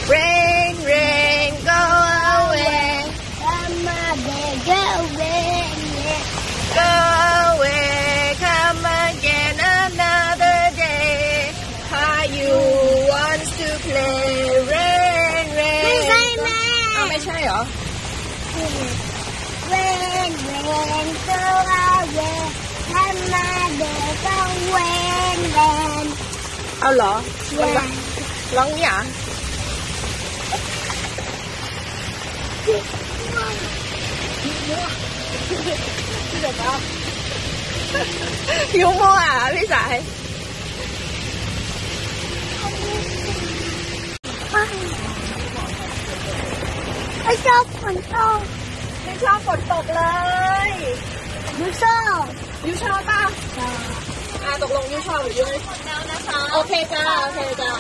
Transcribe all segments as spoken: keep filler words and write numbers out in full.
rain rain go away come again go away go away come again another day Caillou wants to play rain rain ไม่ใช่แม่อ้าวไม่ใช่เหรอ rain rain go away come again go rain rain เอาเหรอมันร้องร้องเนี่ยหิวมัวอ่ะพี่สายไม่ชอบฝนตกไม่ชอบฝนตกเลยยูชอบยูชอบป่ะอ่าตกลงยูชอบหรือยูไม่ชอบแล้วนะคะโอเคจ้าโอเคจ้า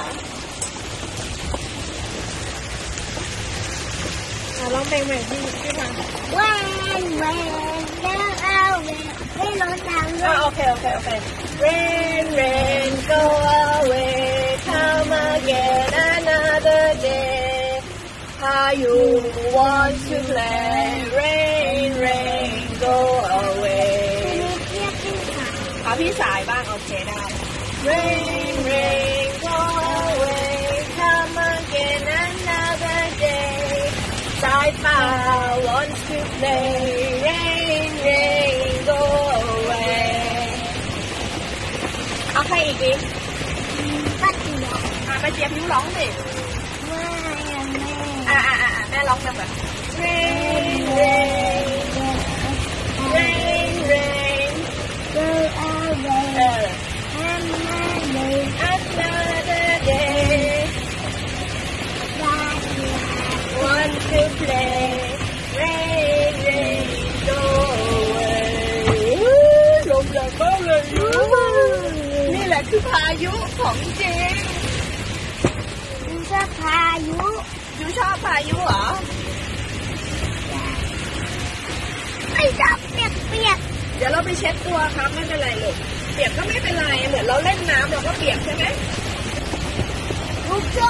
อ่าร้องเพลงใหม่ที่ที่ทาง rain rain go away ไม่ร้อนดังเลอ่าย โอเคโอเคโอเค rain rain go away come again another day Caillou wants to play rain rain go away เรียกพี่สาวเอาพี่สายบ้างโอเคได้ rain rain go away come again another day สายฟ้า wants to play rain rain go away เอาใครอีกดิป้าเตี๋ยวอ่ะมาเจี๊ยบยิ้วร้องสิไม่อะแม่อ่ะอ่ะอ่ะแม่ร้องแบบ rain rain rain rain go away เออ another another day want to play rain rain go away ลมแรงมากเลยนี่แหละคือพายุของจริงยูชอบพายุยูชอบพายุเหรอไม่ชอบเปียกเปียกเดี๋ยวเราไปเช็ดตัวครับไม่เป็นไรลูกเปียกก็ไม่เป็นไรเหมือนเราเล่นน้ำเราก็เปียกใช่ไหมลูกช